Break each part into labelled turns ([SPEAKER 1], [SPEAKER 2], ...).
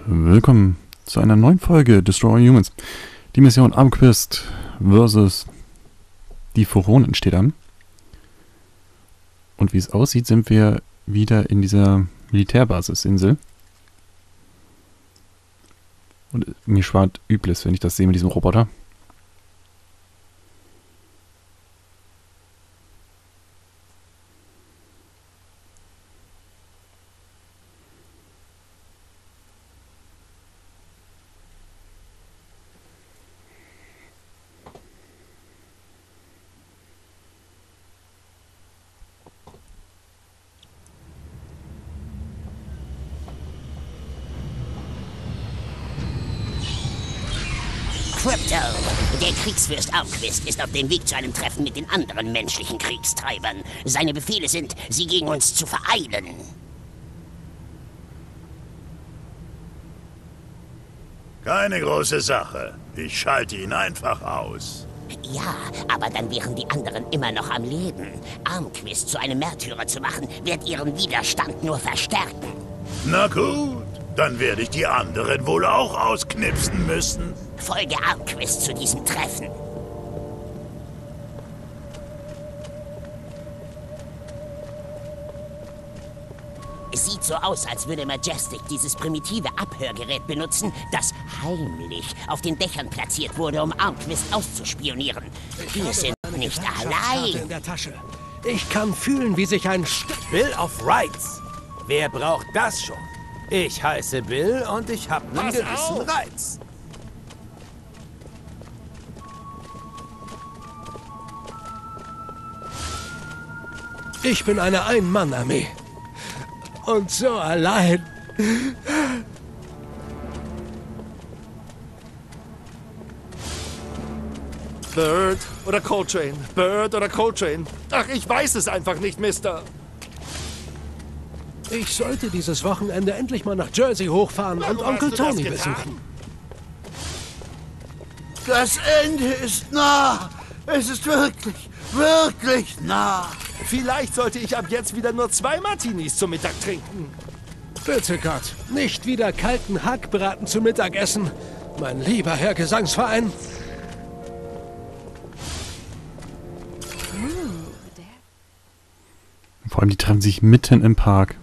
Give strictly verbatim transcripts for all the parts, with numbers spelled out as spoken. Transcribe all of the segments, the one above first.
[SPEAKER 1] Willkommen zu einer neuen Folge Destroy Humans. Die Mission Armquist versus die Furonen steht an. Und wie es aussieht, sind wir wieder in dieser Militärbasisinsel. Und mir schwant Übles, wenn ich das sehe mit diesem Roboter.
[SPEAKER 2] Crypto, der Kriegsfürst Armquist ist auf dem Weg zu einem Treffen mit den anderen menschlichen Kriegstreibern. Seine Befehle sind, sie gegen uns zu vereilen.
[SPEAKER 3] Keine große Sache. Ich schalte ihn einfach aus.
[SPEAKER 2] Ja, aber dann wären die anderen immer noch am Leben. Armquist zu einem Märtyrer zu machen, wird ihren Widerstand nur verstärken.
[SPEAKER 3] Na gut, dann werde ich die anderen wohl auch ausknipsen müssen.
[SPEAKER 2] Folge Armquist zu diesem Treffen. Es sieht so aus, als würde Majestic dieses primitive Abhörgerät benutzen, das heimlich auf den Dächern platziert wurde, um Armquist auszuspionieren. Wir sind nicht allein.
[SPEAKER 4] In der Tasche. Ich kann fühlen, wie sich ein Stück...
[SPEAKER 5] Bill of Rights. Wer braucht das schon? Ich heiße Bill und ich habe einen
[SPEAKER 4] Pass
[SPEAKER 5] gewissen
[SPEAKER 4] auf!
[SPEAKER 5] Reiz.
[SPEAKER 4] Ich bin eine Ein-Mann-Armee. Und so allein.
[SPEAKER 6] Bird oder Coltrane? Bird oder Coltrane? Ach, ich weiß es einfach nicht, Mister.
[SPEAKER 4] Ich sollte dieses Wochenende endlich mal nach Jersey hochfahren und
[SPEAKER 6] Warum
[SPEAKER 4] Onkel
[SPEAKER 6] hast du das
[SPEAKER 4] Tony
[SPEAKER 6] getan?
[SPEAKER 4] besuchen.
[SPEAKER 7] Das Ende ist nah. Es ist wirklich, wirklich nah.
[SPEAKER 6] Vielleicht sollte ich ab jetzt wieder nur zwei Martinis zum Mittag trinken.
[SPEAKER 4] Bitte Gott, nicht wieder kalten Hackbraten zu Mittag essen. Mein lieber Herr Gesangsverein.
[SPEAKER 1] Vor allem, die treffen sich mitten im Park.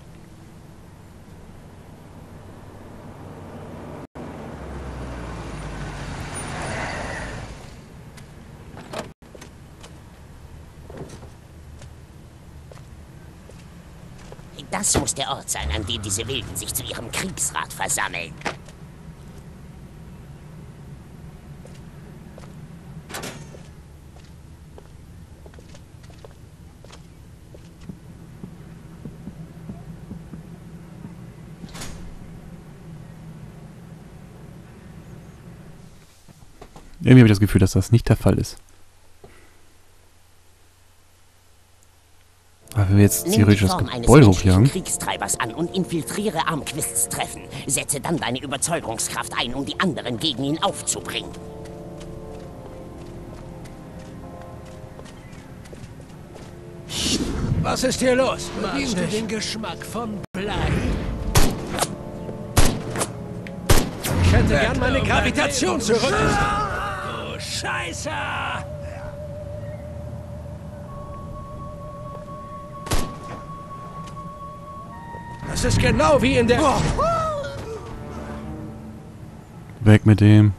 [SPEAKER 2] Das muss der Ort sein, an dem diese Wilden sich zu ihrem Kriegsrat versammeln.
[SPEAKER 1] Irgendwie habe ich das Gefühl, dass das nicht der Fall ist. Aber wenn wir jetzt
[SPEAKER 2] Nimm
[SPEAKER 1] theoretisch
[SPEAKER 2] die
[SPEAKER 1] das
[SPEAKER 2] Form eines
[SPEAKER 1] Gebäude
[SPEAKER 2] menschlichen
[SPEAKER 1] hochjagen.
[SPEAKER 2] Kriegstreibers an und infiltriere Armquists Treffen. Setze dann deine Überzeugungskraft ein, um die anderen gegen ihn aufzubringen.
[SPEAKER 4] Was ist hier los? Magst du den Geschmack von Blei? Ich hätte gern meine Gravitation zurück. Oh, Scheiße! Das ist genau wie in der...
[SPEAKER 1] Weg mit dem.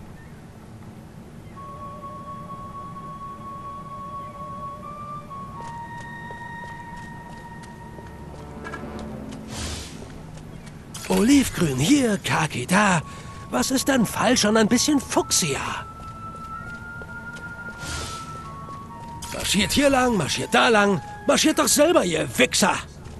[SPEAKER 4] Olivgrün hier, Khaki da. Was ist denn falsch an ein bisschen Fuchsia? Marschiert hier lang, marschiert da lang. Marschiert doch selber, ihr Wichser!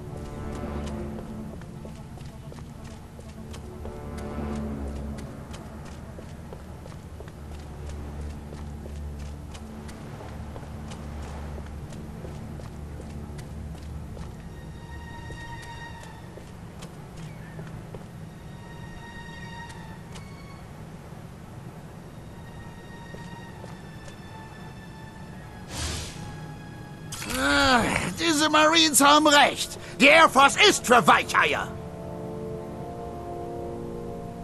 [SPEAKER 7] Diese Marines haben recht. Die Air Force ist für Weicheier.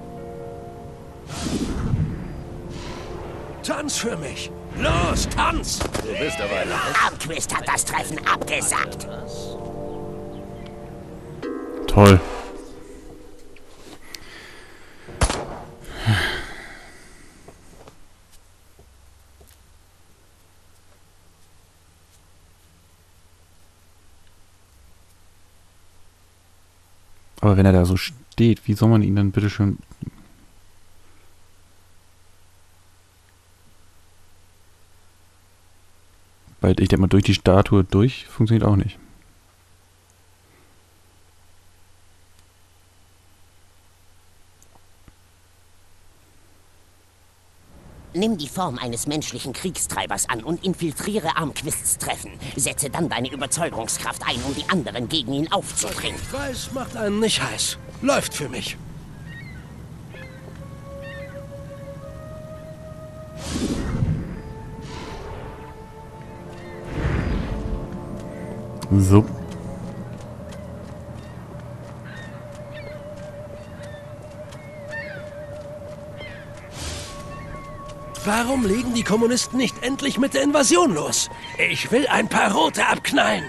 [SPEAKER 4] Tanz für mich. Los, tanz!
[SPEAKER 5] Du bist aber ein
[SPEAKER 2] Armquist hat das Treffen abgesagt.
[SPEAKER 1] Toll. Aber wenn er da so steht, wie soll man ihn dann bitte schön... Weil ich denke mal, durch die Statue durch funktioniert auch nicht.
[SPEAKER 2] Nimm die Form eines menschlichen Kriegstreibers an und infiltriere Armquists Treffen. Setze dann deine Überzeugungskraft ein, um die anderen gegen ihn aufzubringen.
[SPEAKER 4] Weiß macht einen nicht heiß. Läuft für mich.
[SPEAKER 1] So.
[SPEAKER 4] Warum legen die Kommunisten nicht endlich mit der Invasion los? Ich will ein paar Rote abknallen.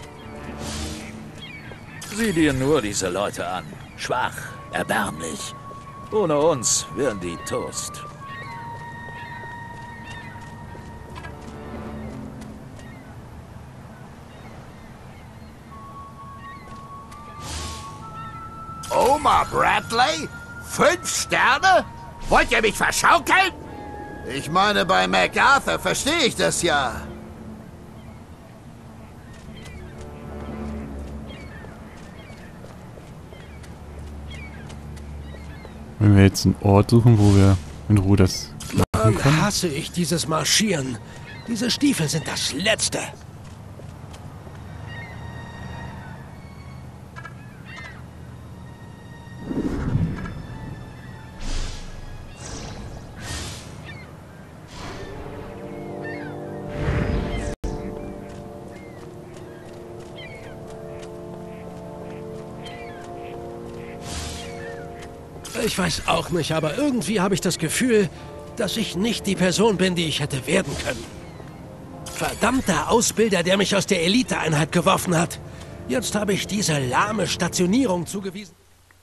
[SPEAKER 5] Sieh dir nur diese Leute an. Schwach, erbärmlich. Ohne uns wären die Toast.
[SPEAKER 7] Oma Bradley? Fünf Sterne? Wollt ihr mich verschaukeln? Ich meine, bei MacArthur verstehe ich das ja.
[SPEAKER 1] Wenn wir jetzt einen Ort suchen, wo wir in Ruhe das machen
[SPEAKER 4] Dann
[SPEAKER 1] können.
[SPEAKER 4] hasse ich dieses Marschieren. Diese Stiefel sind das Letzte. Ich weiß auch nicht, aber irgendwie habe ich das Gefühl, dass ich nicht die Person bin, die ich hätte werden können. Verdammter Ausbilder, der mich aus der Eliteeinheit geworfen hat. Jetzt habe ich diese lahme Stationierung zugewiesen.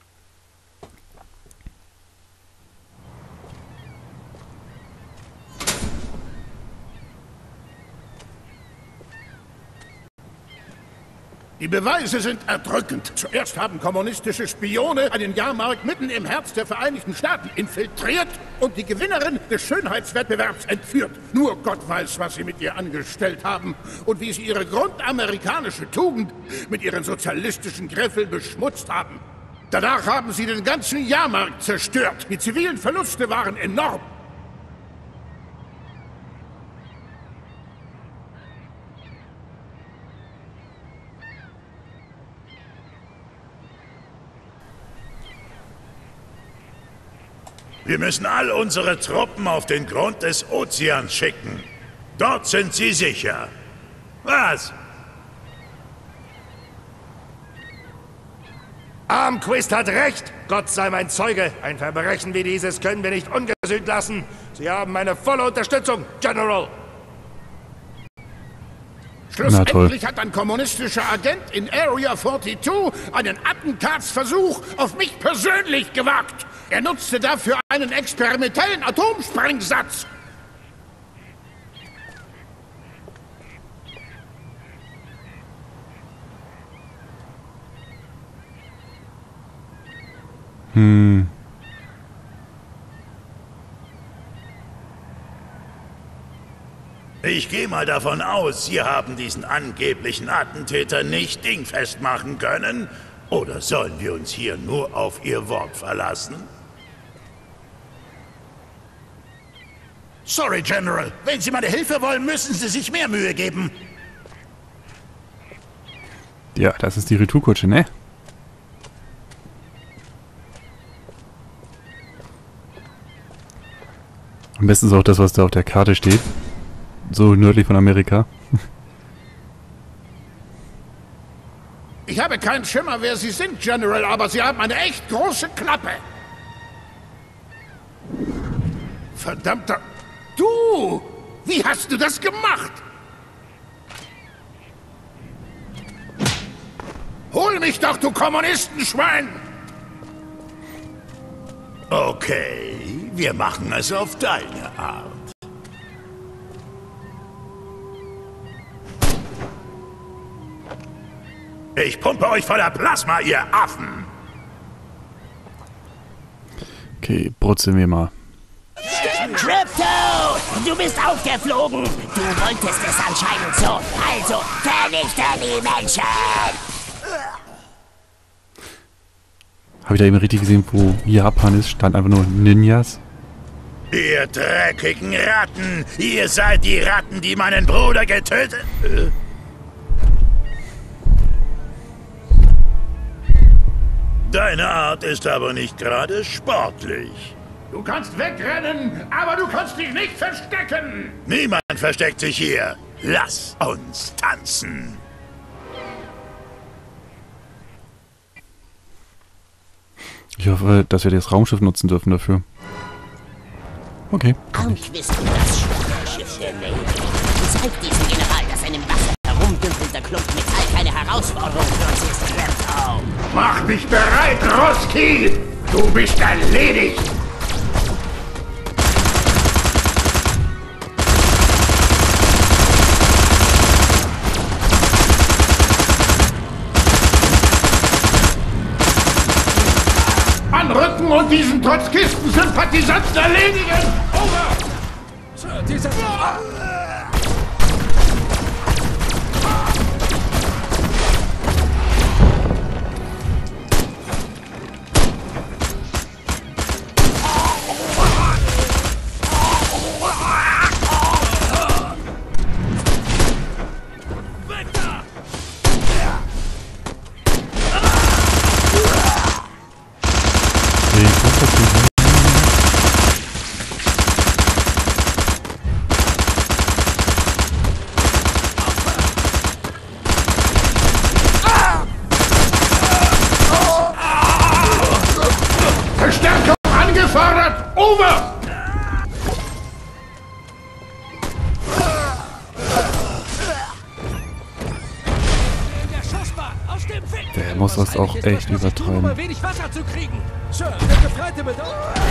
[SPEAKER 3] Die Beweise sind erdrückend. Zuerst haben kommunistische Spione einen Jahrmarkt mitten im Herz der Vereinigten Staaten infiltriert und die Gewinnerin des Schönheitswettbewerbs entführt. Nur Gott weiß, was sie mit ihr angestellt haben und wie sie ihre grundamerikanische Tugend mit ihren sozialistischen Griffeln beschmutzt haben. Danach haben sie den ganzen Jahrmarkt zerstört. Die zivilen Verluste waren enorm. Wir müssen all unsere Truppen auf den Grund des Ozeans schicken. Dort sind sie sicher. Was?
[SPEAKER 6] Armquist hat recht. Gott sei mein Zeuge. Ein Verbrechen wie dieses können wir nicht ungesühnt lassen. Sie haben meine volle Unterstützung, General.
[SPEAKER 3] Schlussendlich hat ein kommunistischer Agent in Area zweiundvierzig einen Attentatsversuch auf mich persönlich gewagt. Er nutzte dafür einen experimentellen Atomsprengsatz.
[SPEAKER 1] Hm.
[SPEAKER 3] Ich gehe mal davon aus, Sie haben diesen angeblichen Attentäter nicht dingfest machen können. Oder sollen wir uns hier nur auf Ihr Wort verlassen? Sorry, General. Wenn Sie meine Hilfe wollen, müssen Sie sich mehr Mühe geben.
[SPEAKER 1] Ja, das ist die Retourkutsche, ne? Am besten ist auch das, was da auf der Karte steht. So nördlich von Amerika.
[SPEAKER 3] Ich habe keinen Schimmer, wer Sie sind, General, aber Sie haben eine echt große Klappe. Verdammter... Du! Wie hast du das gemacht? Hol mich doch, du Kommunistenschwein!
[SPEAKER 8] Okay, wir machen es auf deine Art. Ich pumpe euch voller Plasma, ihr Affen!
[SPEAKER 1] Okay, brutzeln wir mal.
[SPEAKER 2] Crypto! Du bist aufgeflogen! Du wolltest es anscheinend so. Also vernichte die Menschen!
[SPEAKER 1] Habe ich da eben richtig gesehen, wo Japan ist? Stand einfach nur Ninjas.
[SPEAKER 8] Ihr dreckigen Ratten! Ihr seid die Ratten, die meinen Bruder getötet... Äh. Deine Art ist aber nicht gerade sportlich.
[SPEAKER 3] Du kannst wegrennen, aber du kannst dich nicht verstecken!
[SPEAKER 8] Niemand versteckt sich hier. Lass uns tanzen.
[SPEAKER 1] Ich hoffe, dass wir das Raumschiff nutzen dürfen dafür. Okay.
[SPEAKER 2] Anquist und das schwache Schiff der Navy. Zeig diesem General, dass ein im Wasser herumdümpelnder Klumpen Metall keine Herausforderung für uns ist, Crypto.
[SPEAKER 3] Mach dich bereit, Roski! Du bist erledigt! Anrücken und diesen Trotzkisten-Sympathisanten erledigen! Over!
[SPEAKER 4] Sir, dieser...
[SPEAKER 3] Verstärkung angefordert! Over!
[SPEAKER 4] Der Schussbahn aus dem Weg!
[SPEAKER 1] Der muss das auch echt übertreiben.
[SPEAKER 4] Um wenig Wasser zu kriegen. Sir, der Gefreite bedeutet...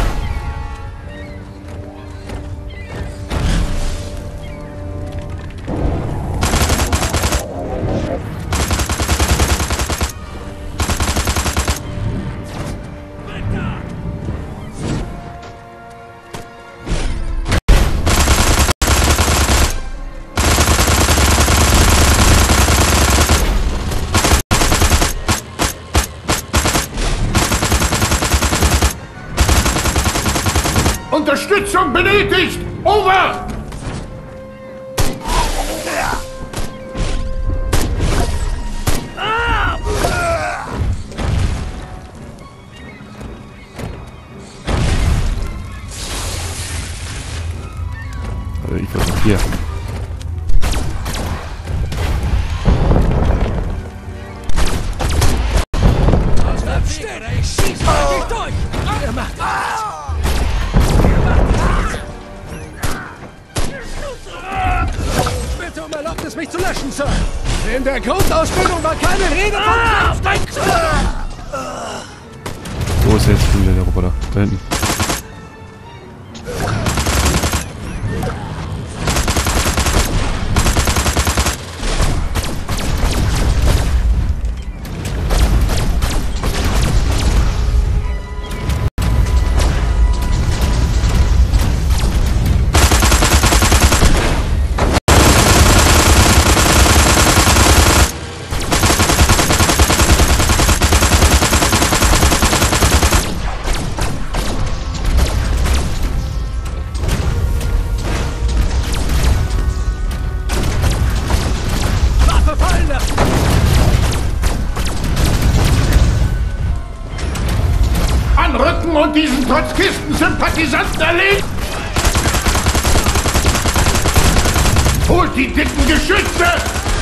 [SPEAKER 3] Unterstützung benötigt! Over!
[SPEAKER 1] Also ich versuche hier.
[SPEAKER 4] Stehen! Ich schieß mal nicht durch! Er macht das! Bitte um Erlaubnis, mich zu löschen, Sir! In der Grundausbildung war keine Rede von Kraft!
[SPEAKER 1] Wo ist jetzt wieder der Roboter? Da hinten.
[SPEAKER 3] Anrücken und diesen Trotzkisten-Sympathisanten erlegen! Holt die dicken Geschütze!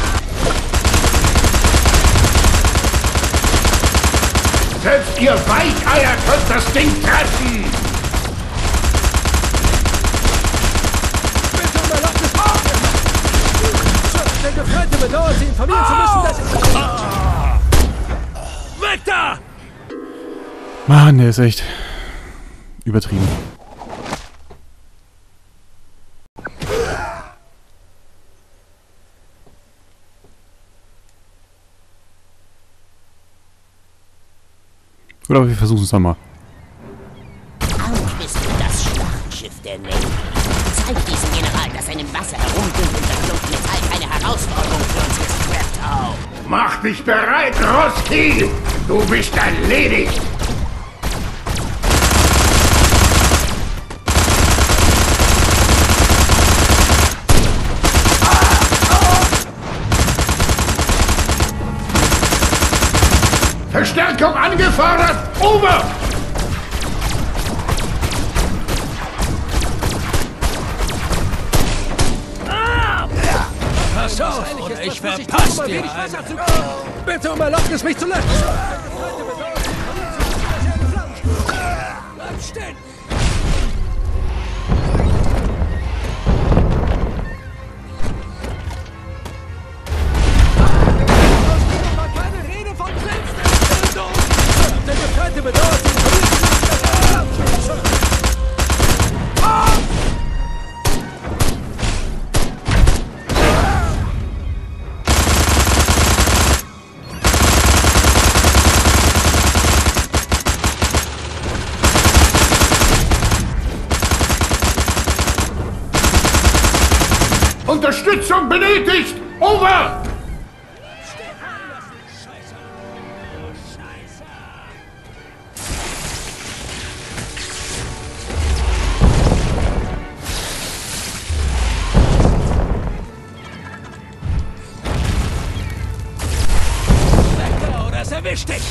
[SPEAKER 3] Selbst ihr Weicheier könnt das Ding treffen!
[SPEAKER 4] bedauert, Sie informieren zu müssen, dass ich... Ah! Weg da!
[SPEAKER 1] Mann, der ist echt übertrieben. Oder wir versuchen es nochmal.
[SPEAKER 2] Auch bist du das Schlachtschiff der Navy. Zeig diesem General, dass ein im Wasser herumdünkelnder Klumpen Metall keine Herausforderung für uns ist, Bertau.
[SPEAKER 3] Mach dich bereit, Rosti! Du bist erledigt! Verstärkung angefordert! Over!
[SPEAKER 4] Pass auf, oder ich verpasse dir einen. Bitte um Erlaubnis, mich zu löschen. Bleib stehen! Keine Rede von Selbstbestimmung! Der Gefährte bedauert die
[SPEAKER 3] Unterstützung benötigt! Over!
[SPEAKER 4] Das erwischt dich!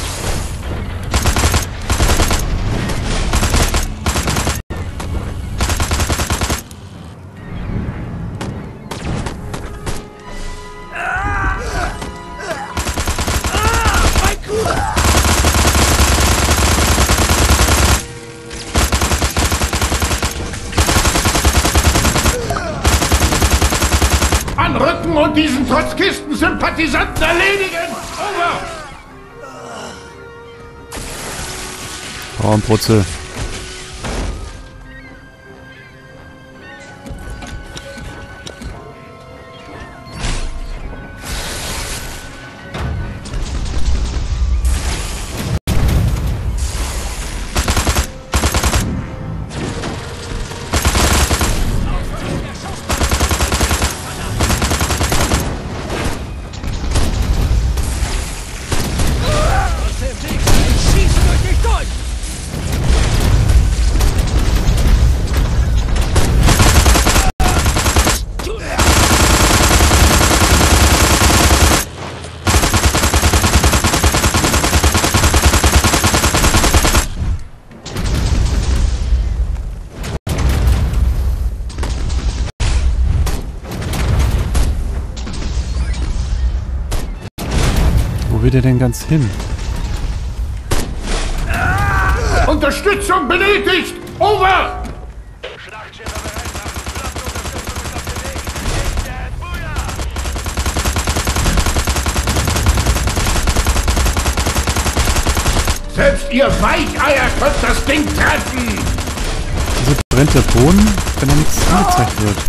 [SPEAKER 3] Anrücken und diesen Trotzkisten-Sympathisanten erledigen! Over!
[SPEAKER 1] Raumprutze.
[SPEAKER 4] Schieße durch dich durch!
[SPEAKER 1] Wo will der denn ganz hin?
[SPEAKER 3] Unterstützung benötigt! Over! Selbst ihr Weicheier könnt das Ding treffen!
[SPEAKER 1] Wieso brennt der Boden, wenn da nichts angezeigt wird?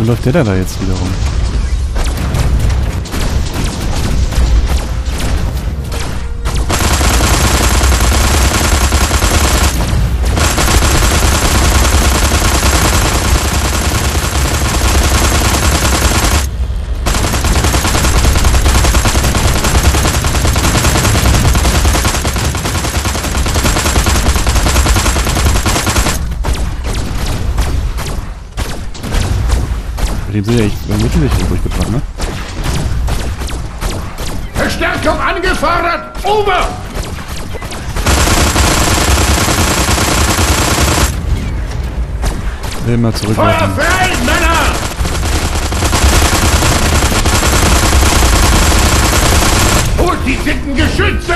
[SPEAKER 1] läuft der da jetzt wieder rum? Dem sind ja echt Mittellichter durchgebrannt, ne?
[SPEAKER 3] Verstärkung angefordert! Over!
[SPEAKER 1] Immer zurücklaufen.
[SPEAKER 3] Feuer frei, Männer! Holt die dicken Geschütze!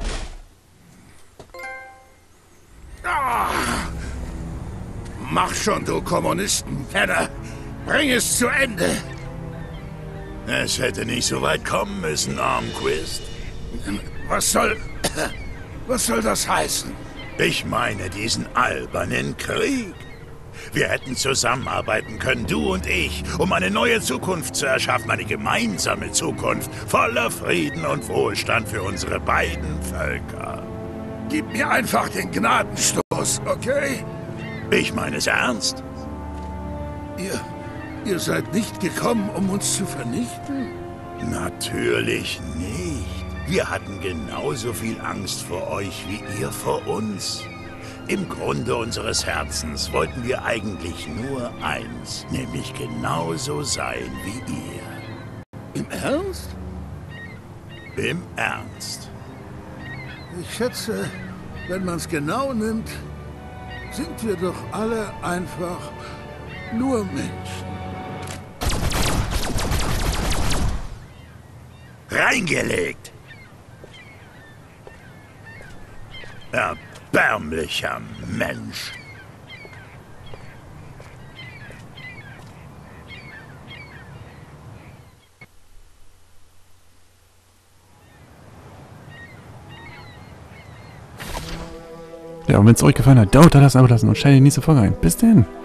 [SPEAKER 3] Ah. Mach schon, du Kommunisten-Penner! Bring es zu Ende!
[SPEAKER 8] Es hätte nicht so weit kommen müssen, Armquist.
[SPEAKER 3] Was soll... Was soll das heißen?
[SPEAKER 8] Ich meine diesen albernen Krieg. Wir hätten zusammenarbeiten können, du und ich, um eine neue Zukunft zu erschaffen, eine gemeinsame Zukunft, voller Frieden und Wohlstand für unsere beiden Völker.
[SPEAKER 3] Gib mir einfach den Gnadenstoß, okay?
[SPEAKER 8] Ich meine es ernst.
[SPEAKER 3] Ihr... Ihr seid nicht gekommen, um uns zu vernichten?
[SPEAKER 8] Natürlich nicht. Wir hatten genauso viel Angst vor euch wie ihr vor uns. Im Grunde unseres Herzens wollten wir eigentlich nur eins, nämlich genauso sein wie ihr.
[SPEAKER 3] Im Ernst?
[SPEAKER 8] Im Ernst.
[SPEAKER 3] Ich schätze, wenn man es genau nimmt, sind wir doch alle einfach nur Menschen.
[SPEAKER 8] Reingelegt! Erbärmlicher Mensch!
[SPEAKER 1] Ja, und wenn es euch gefallen hat, dauert das Abo lassen und schaltet die nächste Folge ein. Bis denn!